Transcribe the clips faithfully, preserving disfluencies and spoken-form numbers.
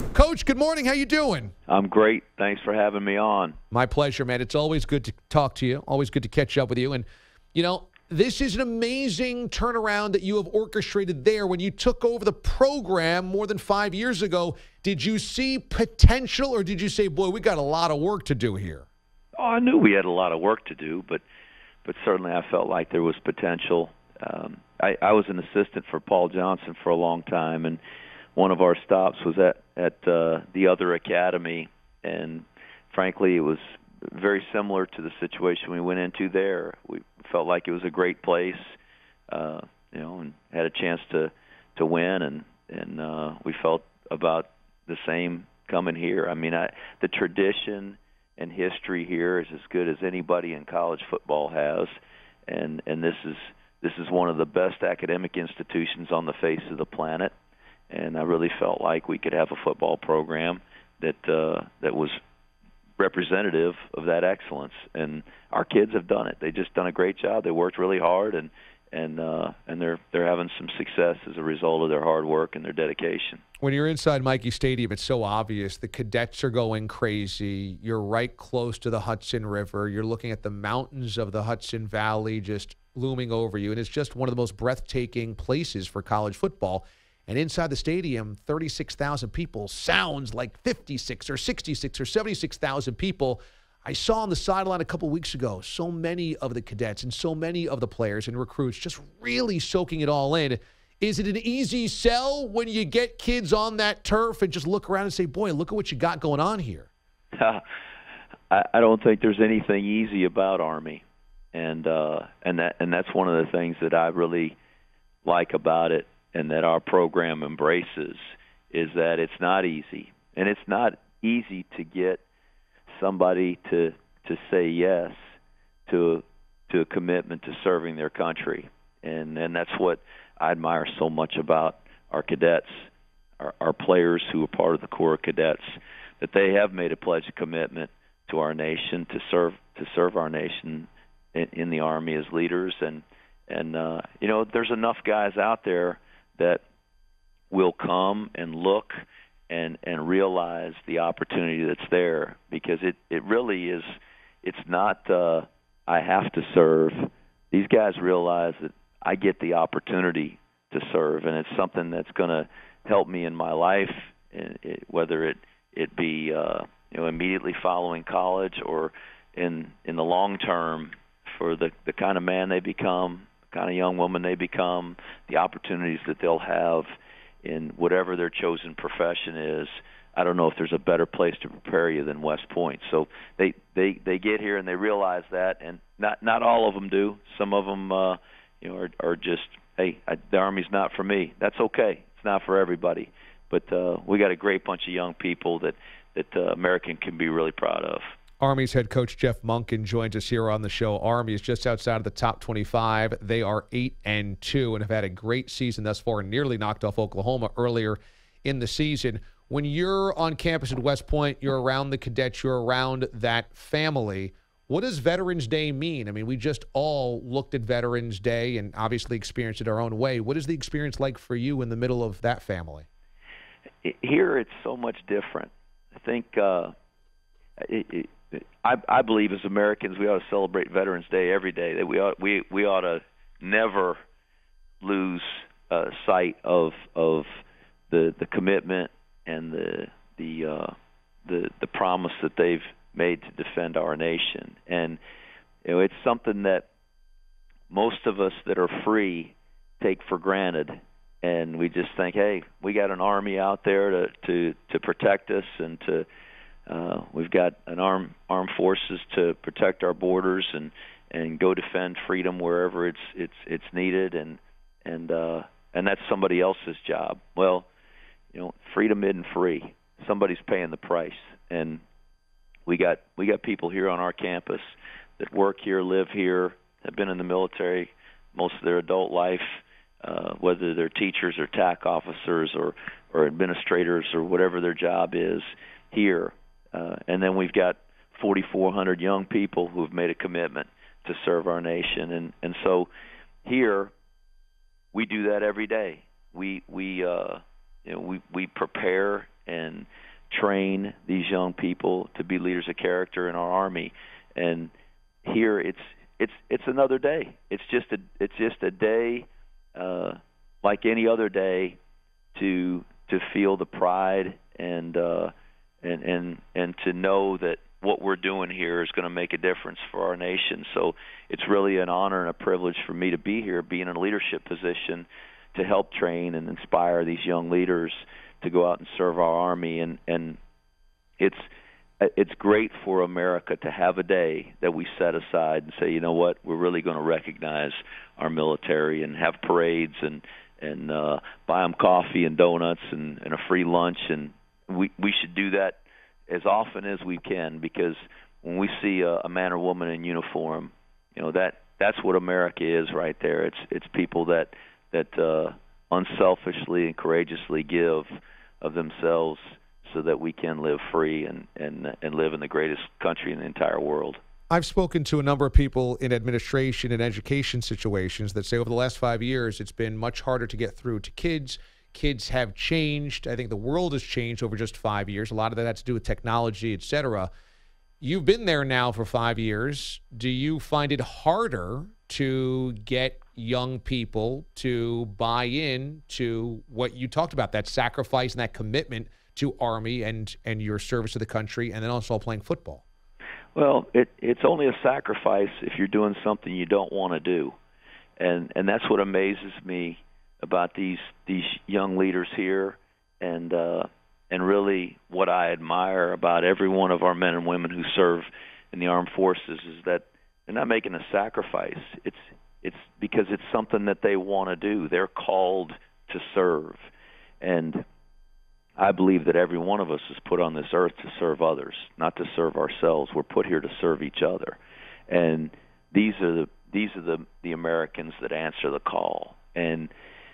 Coach, good morning. How you doing? I'm great. Thanks for having me on. My pleasure, man. It's always good to talk to you. Always good to catch up with you. And, you know, this is an amazing turnaround that you have orchestrated there. When you took over the program more than five years ago, did you see potential or did you say, boy, we got a lot of work to do here? Oh, I knew we had a lot of work to do, but but certainly I felt like there was potential. Um, I, I was an assistant for Paul Johnson for a long time, and one of our stops was at, at uh, the other academy, and frankly it was very similar to the situation we went into there. We felt like it was a great place, uh, you know, and had a chance to, to win, and, and uh, we felt about the same coming here. I mean, I, the tradition and history here is as good as anybody in college football has, and, and this is this is one of the best academic institutions on the face of the planet. And I really felt like we could have a football program that uh, that was representative of that excellence. And our kids have done it. They've just done a great job. They worked really hard, and and uh, and they're they're having some success as a result of their hard work and their dedication. When you're inside Michie Stadium, it's so obvious. The cadets are going crazy. You're right close to the Hudson River. You're looking at the mountains of the Hudson Valley just looming over you. And it's just one of the most breathtaking places for college football. And inside the stadium, thirty-six thousand people sounds like fifty-six or sixty-six or seventy-six thousand people. I saw on the sideline a couple weeks ago so many of the cadets and so many of the players and recruits just really soaking it all in. Is it an easy sell when you get kids on that turf and just look around and say, boy, look at what you got going on here? Uh, I, I don't think there's anything easy about Army. And uh, and that and that's one of the things that I really like about it, and that our program embraces, is that it's not easy. And it's not easy to get somebody to to say yes to to a commitment to serving their country. And and that's what I admire so much about our cadets, our, our players who are part of the Corps of Cadets, that they have made a pledge of commitment to our nation, to serve to serve our nation in, in the Army as leaders. And and uh, you know, there's enough guys out there that will come and look and and realize the opportunity that's there, because it it really is. It's not uh, I have to serve. These guys realize that I get the opportunity to serve, and it's something that's going to help me in my life, and it, whether it it be uh, you know, immediately following college, or in in the long term, for the the kind of man they become, the kind of young woman they become, the opportunities that they'll have in whatever their chosen profession is. I don't know if there's a better place to prepare you than West Point. So they they they get here and they realize that, and not not all of them do. Some of them uh, you know are, are just, hey, I, the Army's not for me. That's okay. It's not for everybody. But uh, we got a great bunch of young people that that uh, American can be really proud of. Army's head coach Jeff Monken joins us here on the show. Army is just outside of the top twenty-five. They are eight and two and have had a great season thus far, and nearly knocked off Oklahoma earlier in the season. When you're on campus at West Point, you're around the cadets, you're around that family. What does Veterans Day mean? I mean, we just all looked at Veterans Day and obviously experienced it our own way. What is the experience like for you in the middle of that family? Here it's so much different. I think uh, it, it, I, I believe as Americans we ought to celebrate Veterans Day every day. That we ought we we ought to never lose uh, sight of of the the commitment and the the uh, the the promise that they've made to defend our nation. And you know, it's something that most of us that are free take for granted, and we just think, hey, we got an Army out there to to, to protect us, and to uh, we've got an armed armed forces to protect our borders and and go defend freedom wherever it's it's it's needed, and and uh, and that's somebody else's job. Well, you know, freedom isn't free. Somebody's paying the price, and we got we got people here on our campus that work here, live here, have been in the military most of their adult life, uh, whether they're teachers or T A C officers or or administrators or whatever their job is here. Uh, and then we've got forty-four hundred young people who have made a commitment to serve our nation, and and so here we do that every day. We we uh, you know, we we prepare and train these young people to be leaders of character in our Army, and here it's it's it's another day. It's just a it's just a day uh, like any other day to to feel the pride and uh, and and and to know that what we're doing here is going to make a difference for our nation. So it's really an honor and a privilege for me to be here, be in a leadership position to help train and inspire these young leaders to go out and serve our Army. And, and it's it's great for America to have a day that we set aside and say, you know what, we're really going to recognize our military and have parades and and uh, buy them coffee and donuts and, and a free lunch. And we we should do that as often as we can, because when we see a, a man or woman in uniform, you know, that that's what America is right there. It's it's people that that uh, unselfishly and courageously give of themselves so that we can live free and, and and live in the greatest country in the entire world. I've spoken to a number of people in administration and education situations that say over the last five years it's been much harder to get through to kids. Kids have changed. I think the world has changed over just five years. A lot of that has to do with technology, et cetera. You've been there now for five years. Do you find it harder to get young people to buy in to what you talked about, that sacrifice and that commitment to Army and, and your service to the country, and then also playing football? Well, it, it's only a sacrifice if you're doing something you don't want to do. And, and that's what amazes me about these these young leaders here, and uh, and really what I admire about every one of our men and women who serve in the armed forces is that they're not making a sacrifice. It's it's because it's something that they want to do. They're called to serve, and I believe that every one of us is put on this earth to serve others, not to serve ourselves. We're put here to serve each other, and these are the these are the the Americans that answer the call. And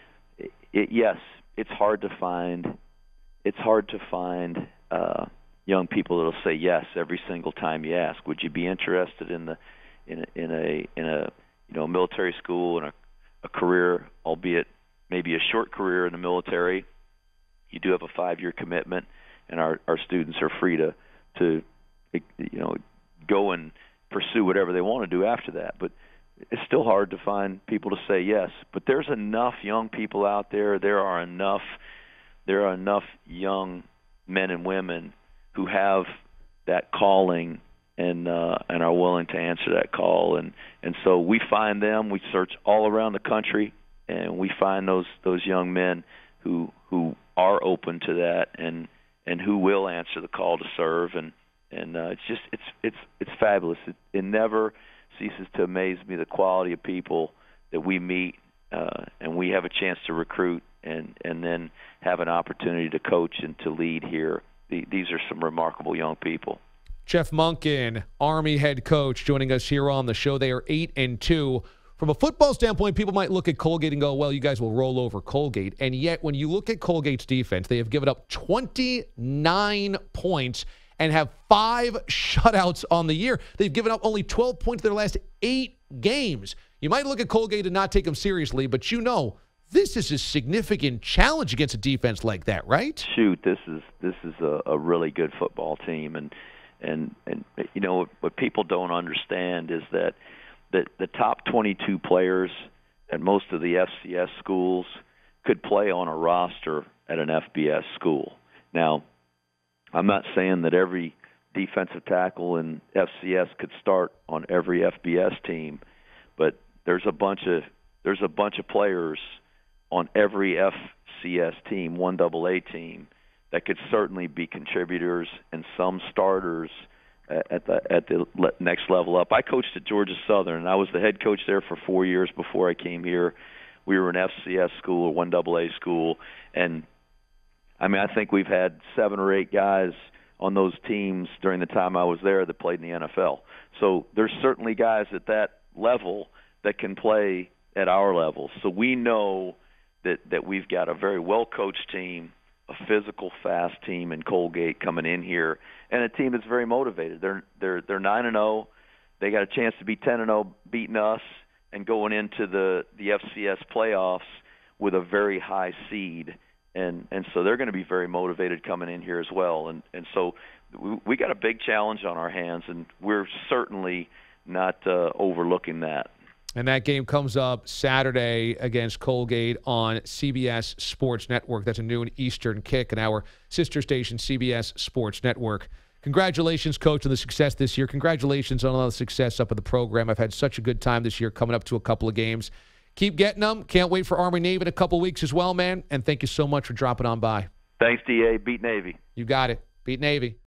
It, yes, it's hard to find. It's hard to find uh, young people that'll say yes every single time you ask. Would you be interested in the in a, in a in a you know military school and a, a career, albeit maybe a short career in the military? You do have a five-year commitment, and our our students are free to to you know go and pursue whatever they want to do after that. But it's still hard to find people to say yes, but there's enough young people out there. There are enough there are enough young men and women who have that calling and uh, and are willing to answer that call. And, and so we find them. We search all around the country, and we find those those young men who who are open to that and and who will answer the call to serve. And and uh, it's just it's it's it's fabulous. It, it never ceases to amaze me, the quality of people that we meet, uh, and we have a chance to recruit and, and then have an opportunity to coach and to lead here. The, these are some remarkable young people. Jeff Monken, Army head coach, joining us here on the show. They are eight and two. From a football standpoint, people might look at Colgate and go, well, you guys will roll over Colgate. And yet, when you look at Colgate's defense, they have given up twenty-nine points and have five shutouts on the year. They've given up only twelve points in their last eight games. You might look at Colgate and not take them seriously, but you know this is a significant challenge against a defense like that, right? Shoot, this is this is a, a really good football team, and and and you know what, what people don't understand is that the the top twenty-two players at most of the F C S schools could play on a roster at an F B S school. Now, I'm not saying that every defensive tackle in F C S could start on every F B S team, but there's a bunch of there's a bunch of players on every F C S team, one double A team, that could certainly be contributors and some starters at the at the next level up. I coached at Georgia Southern, and I was the head coach there for four years before I came here. We were an F C S school, one double A school, and I mean, I think we've had seven or eight guys on those teams during the time I was there that played in the N F L. So there's certainly guys at that level that can play at our level. So we know that, that we've got a very well-coached team, a physical, fast team in Colgate coming in here, and a team that's very motivated. They're they're they're nine and zero. They got a chance to be ten and zero, beating us, and going into the the F C S playoffs with a very high seed. and and so they're going to be very motivated coming in here as well. And and so we, we got a big challenge on our hands, and we're certainly not uh, overlooking that. And that game comes up Saturday against Colgate on C B S Sports Network. That's a noon Eastern kick, and our sister station, C B S Sports Network. Congratulations, Coach, on the success this year. Congratulations on all the success up at the program. I've had such a good time this year coming up to a couple of games. Keep getting them. Can't wait for Army-Navy in a couple of weeks as well, man. And thank you so much for dropping on by. Thanks, D A. Beat Navy. You got it. Beat Navy.